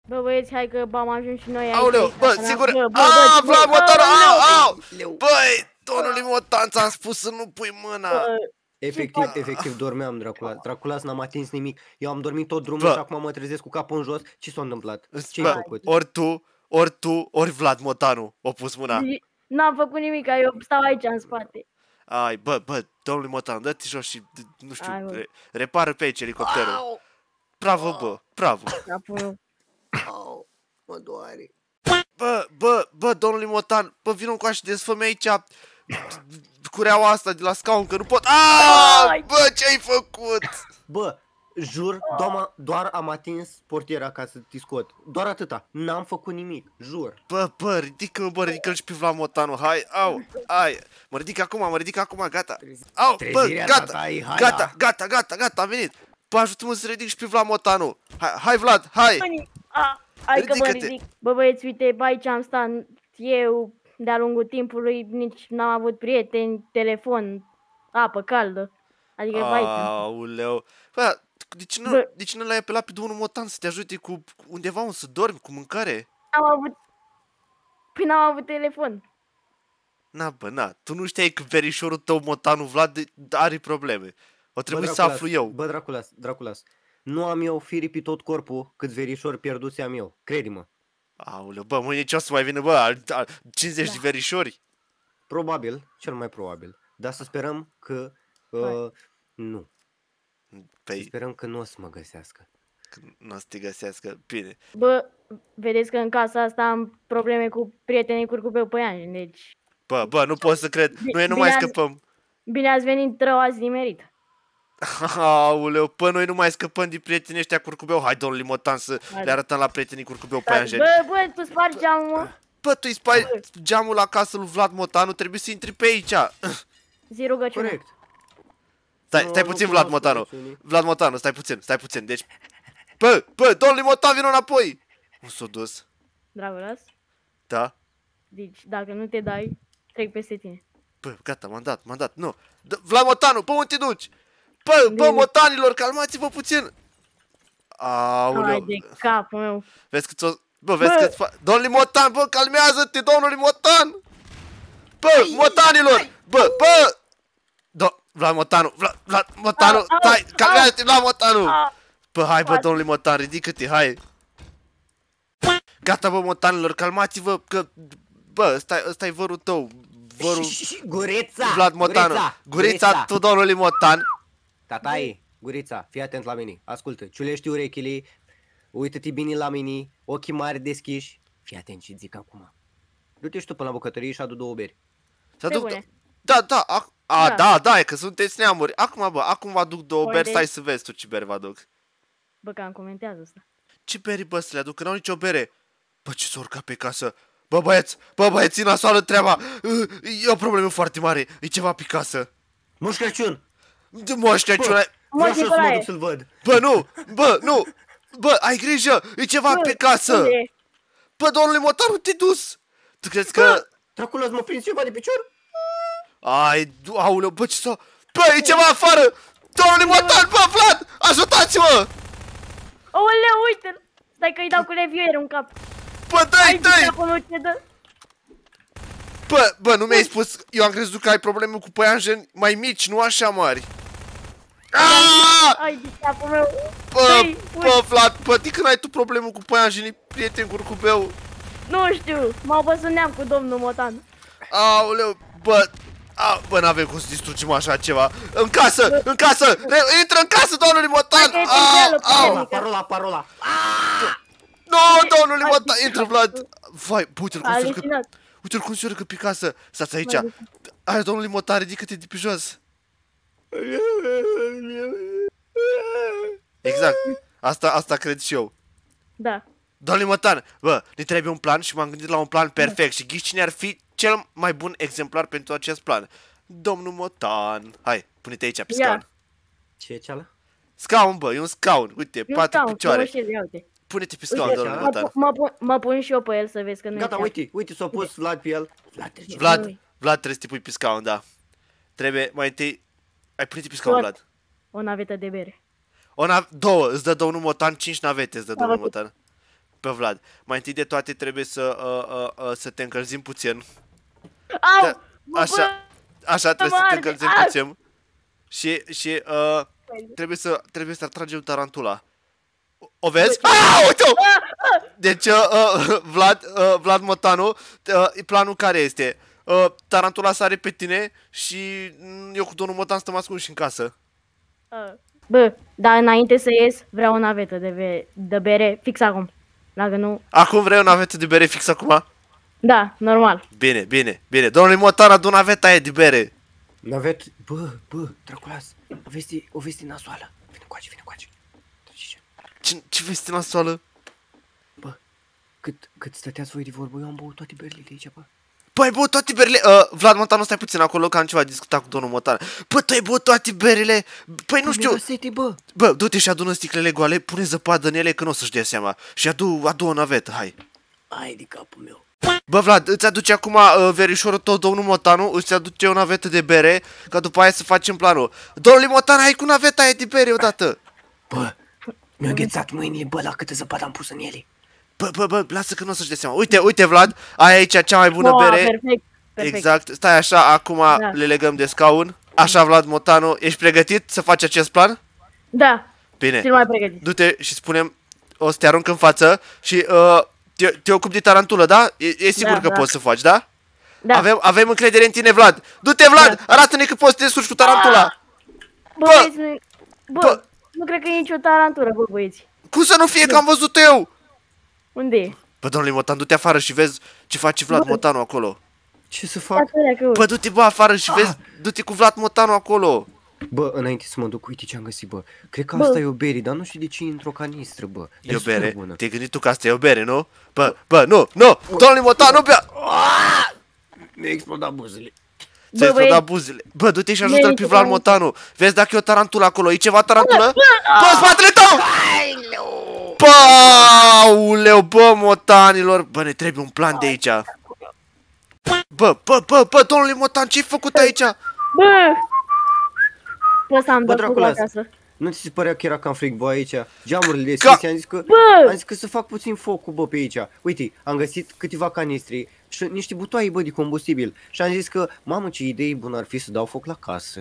Bă, băieți, hai că am ajuns și noi aici. Aoleu, bă, sigur. Bă, Vlad Motanul, au! Leu. Băi, domnului Motan, ți-am spus să nu pui mâna. Efectiv, dormeam, Draculas. Draculas n-am atins nimic. Eu am dormit tot drumul Bă. și acum mă trezesc cu capul în jos. Ce s-a întâmplat? Ce-ai Bă, făcut? ori tu, ori Vlad Motanu o pus mâna. N-am făcut nimic, eu stau aici în spate. Ai, bă, domnului Motan, dă-te jos și, nu știu, Hai, bă. repară pe aici elicopterul. Au! Bravo, bă, bravo. Capul meu. Au! Mă doare. Bă, domnului Motan, bă, vină încoace, desfă-mi aici cureaua asta de la scaun, că nu pot. Ai! Bă, ce-ai făcut? Bă, jur, doar am atins portiera ca să te scot. Doar atâta. N-am făcut nimic, jur. Bă, ridică-mă, bă, ridică-l și pe Vlad Motanu, hai, au, ai. Mă ridic acum, gata. Au, bă, Trezirea ta, hai, gata, am venit. Bă, ajută-mă să ridic și pe Vlad Motanu. Hai, Vlad, hai. Hai că mă Ridică-te. ridic. Bă, băieți, uite, aici am stat eu de-a lungul timpului, nici n-am avut prieteni, telefon, apă caldă. Adică aici. Auleu. Bă, de ce nu l-ai apelat pe domnul Motan să te ajute cu undeva unde să dormi, cu mâncare? Păi n-am avut telefon. Na, tu nu știai că verișorul tău, Motanu Vlad, are probleme. O trebuie să aflu eu. Bă, Draculas, nu am eu firii pe tot corpul cât verișori pierduți am eu. Crede-mă. Auleu, bă, mâine ce o să mai vină, bă, 50 de verișori? Probabil, cel mai probabil. Dar să sperăm că nu. Păi, Sperăm că nu o să mă găsească. nu o să te găsească, bine. Bă, vedeți că în casa asta am probleme cu prietenii curcubeu păianjen, deci... Bă, nu pot să cred, noi nu mai scăpăm. Bine ați venit, rău ați nimerit. Auleu, pă, noi nu mai scăpăm de prietenii ăștia curcubeu. Hai, domnul Motan, să le arătăm la prietenii curcubeu păianjeni. Bă, tu spargi geamul, mă. Bă, tu îi spai geamul la casă lui Vlad Motanu, trebuie să intri pe aici. Zi rugăciune. Corect. Stai puțin, Vlad Motanu. Vlad Motanu, stai puțin. Deci, bă, domnul Motan, vină înapoi. Nu s-o dus. Dragolas, Da? deci dacă nu te dai, trec peste tine. Bă, gata, m-am dat, nu. Vlad Motanu, pe unde te duci? Bă, motanilor, calmați-vă puțin. Aoleu. Hai de capul meu. Vezi că ți-o... Bă, vezi că... Domnule Motan, bă, calmează-te, domnule Motan! Bă, motanilor! Bă! Vlad Motanu, Vlad Motanu, stai, calmează-te, Vlad Motanu! Bă, hai, bă, domnule Motan, ridică-te, hai! Gata, bă, motanilor, calmați-vă, că... Bă, ăsta-i vărul tău, vărul... Gurița! Vlad Motanu, gurița tu, domnule Motan! Tatai, Gurița, fii atent la mine. Ascultă, ciulește urechile, uită-te bine la mine, ochii mari deschiși. Fii atent ce zic acum. Du-te și tu până la bucătărie și adu 2 beri. Da, e că sunteți neamuri. Acum vă aduc 2 beri, stai să vezi tu ce beri vă aduc. Bă, că am comentează asta. Ce beri, bă, să le aduc? Că n-au nicio bere. Bă, ce s-a urcat pe casă? Bă, băieți, nasoală treaba. E o problemă foarte mare. E ceva pe casă. Moș Crăciun! Moș Crăciun! Vreau să mă duc să-l văd. Bă, nu! Bă, ai grijă! E ceva pe casă! Bă, domnule Motan, nu te dus! Tu crezi că... Draculas, mă prins ceva de picior? Ai, auleu, bă, ce s-a... Bă, e ceva afară! Domnule Motan, bă, Vlad! Ajutați-mă! Oleu, uite-l! Stai că îi dau cu reviewer în cap. Bă, dai! Bă, nu mi-ai spus... Eu am crezut că ai probleme cu păianjeni mai mici, nu așa mari. Ai de capul meu. Bă, Vlad, de când ai tu problemă cu păianjenii, prieteni curcubeu? Nu știu, m-au văzut neam cu domnul Motan. Aoleu, bă, n-avem cum să distrugem așa ceva. În casă! Intră în casă, domnule Motan! Parola! Nu, domnule Motan, intră, Vlad! Vai, uite-l cum se urcă pe casă. Stați aici. Hai, domnule Motan, ridică-te de pe jos. Exact. Asta cred și eu. Da. Domnule Motan, bă, ne trebuie un plan și m-am gândit la un plan perfect. Și ghiși cine ar fi cel mai bun exemplar pentru acest plan? Domnul Motan. Hai, pune-te aici pe scaun. Ce e ceala? Scaun, bă, e un scaun. Uite, 4 picioare. Pune-te pe scaun, domnule Motan. Mă pun și eu pe el să vezi că nu e. Gata, uite, s-a pus Vlad pe el. Vlad, trebuie să te pui pe scaun, da. Trebuie, mai întâi... Ai pune-te pe scaun, Vlad. O navetă de bere. Două, îți dă domnul Motan, 5 navete îți dă domnul Motan. Bă, Vlad, mai întâi de toate trebuie să te încălzim puțin. Au! Așa trebuie să te încălzim Au! puțin. Și trebuie să atragem tarantula. O vezi? Uite-o! Deci, Vlad Motanu, planul care este? Tarantula sare pe tine și eu cu domnul Motan stăm ascunși în casă. Bă, dar înainte să ies, vreau o navetă de bere fix acum. Dacă nu... Acum vrei o navetă de bere fix acum? Da, normal. Bine, bine, bine. Domnule Motan, adu naveta aia de bere. Navet, bă, Draculas, o veste nasoală. Vine coace. Ce vesti nasoală? Bă, cât stăteați voi de vorbă, eu am băut toate berile de aici, bă. Bă, ai băut toate berile? Vlad Motan, stai puțin acolo, că am ceva discutat cu domnul Motan. Bă, tu ai băut toate berile? Păi nu știu. Sete, bă. Bă, du-te și adună sticlele goale, pune zăpadă în ele, că nu o să-și dea seama. Și adu o navetă, hai. Ai de capul meu. Bă, Vlad, îți aduce acum verișorul tău, domnul Motanu, îți aduce o navetă de bere, ca după aia să facem planul. Domnule Motan, hai cu naveta aia de bere odată. Bă, mi-a înghețat mâinile, bă, la câtă zăpadă am pus în ele. Bă, lasă că nu o să-și dea seama. Uite, Vlad, ai aici cea mai bună bere. Perfect. Exact, stai așa, acum le legăm de scaun. Așa, Vlad Motanu, ești pregătit să faci acest plan? Da. Bine. Cel mai pregătit. Du-te și spunem, o să te arunc în față și te ocupi de tarantulă, da? E sigur că poți să faci, da? Da. Avem încredere în tine, Vlad. Du-te, Vlad, arată-ne că poți să te descurci cu tarantula. Bă, nu cred că e nicio tarantură, bă, băieți. Cum să nu fie, că am văzut eu? Unde e? Bă, domnule Motan, du-te afară și vezi ce face Vlad Motanu acolo. Ce să fac? Bă, du-te, bă, afară și vezi, du-te cu Vlad Motanu acolo. Bă, înainte să mă duc, uite ce am găsit, bă. Cred că asta e o bere, dar nu știu de ce e într-o canistră, bă. E o bere? Te-ai gândit tu că asta e o bere, nu? Bă, nu! Domnule Motan, nu bea! Mi-a explodat buzele. Ți-ai explodat buzele. Bă, du-te și ajută-l pe Vlad Motanu. Vezi dacă e o tarantulă acolo. E ceva tarantulă? Bă, spatele tău! Bă, auleu, bă, motanilor. Bă, ne trebuie un plan de aici. Bă, domnule Motan, ce-ai făcut aici? Bă! Ăsta am dat focul acasă. Nu ți se părea că era cam frig, bă, aici? Geamurile deschise, am zis că să fac puțin focul, bă, pe aici. Uite, am găsit câteva canistri și niște butoaie, bă, de combustibil. Și am zis că, mamă, ce idee bună ar fi să dau foc la casă.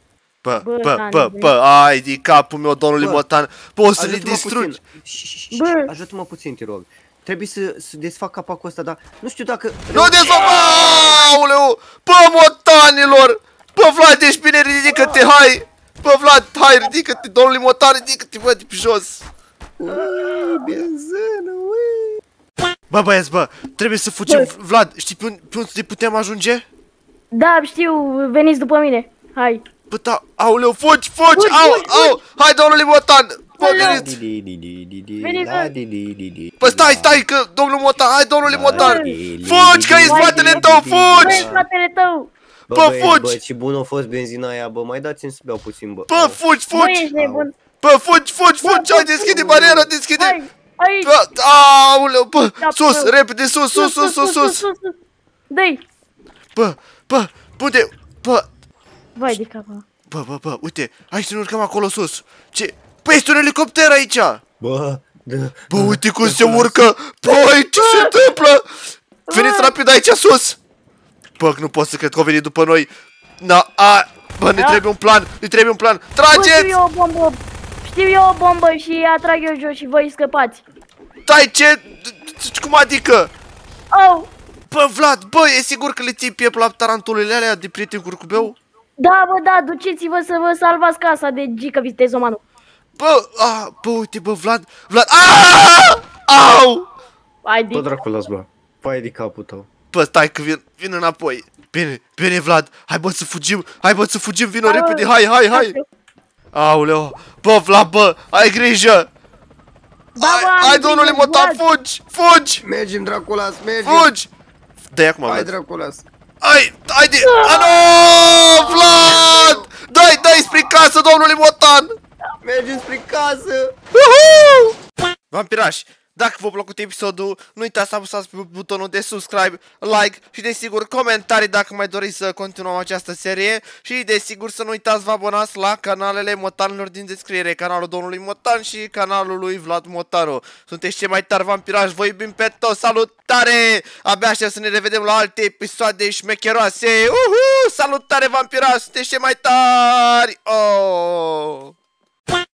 Bă, ai de capul meu, domnule Motan. Poți să le distrugi. Ajută-mă puțin, te rog. Trebuie să desfac capacul ăsta, dar nu știu dacă... Nu desfac! Aoleu! Bă, motanilor! Bă, Vlad, ești bine, ridică-te, hai! Bă, Vlad, hai, ridică-te, domnule Motan, ridică-te, bă, de pe jos! Benzină, ui! Bă, băieți, bă, trebuie să fugim. Vlad, știi pe unde putem ajunge? Da, știu, veniți după mine, hai! Bă, da, aoleu, fugi! Au! Hai, domnule Motan! Bă, veniți! Bă, stai, că domnul Motan, hai, domnule Motan! Fugi, că e în spatele tău, fugi! Bă, fugi! Bă, ce bun a fost benzina aia, bă, mai dați-mi să beau puțin, bă. Bă, fugi! Bă, fugi! Hai, deschide bariera, deschide! Aoleu, bă, sus, repede, sus! Dă-i! Bă, unde? Bă! Vai de capă! Bă, uite, hai să ne urcăm acolo sus! Ce? Păi, este un elicopter aici! Bă, bă, uite cum se urcă! Băi, ce se întâmplă? Veniți rapid aici sus! Bă, nu pot să cred că au venit după noi! Bă, ne trebuie un plan! Trageți! Știu eu o bombă și atrag eu jos și voi scăpați! Stai, ce? Cum adică? Au! Bă, Vlad, bă, e sigur că le ții piept la tarantulele alea de prieten curcubeu? Da, bă, da, duceți-vă să vă salvați casa de gică vitezomanul! Bă, uite, bă, Vlad, au! Bă, dracu, las, bă, pai de capul tău. Bă, stai că vin înapoi. Bine, Vlad, hai bă să fugim, vino repede, hai! Aoleu, bă, Vlad, bă, ai grijă! Hai, domnule Motan, fugi! Mergem, Draculas, mergem! Fugi! Dă-i acum, Vlad. Hai, Draculas! Haide! Nu, Vlad! Dă-i spre casă, domnule Motan! Mergem spre casă! Vampirași, Dacă v-a plăcut episodul, nu uitați să apăsați pe butonul de subscribe, like și desigur comentarii dacă mai doriți să continuăm această serie. Și desigur să nu uitați să vă abonați la canalele motanilor din descriere, canalul domnului Motan și canalul lui Vlad Motanu. Sunteți cei mai tari vampirași, vă iubim pe toți, salutare! Abia aștept să ne revedem la alte episoade șmecheroase. Salutare vampirași, sunteți cei mai tari! Oh!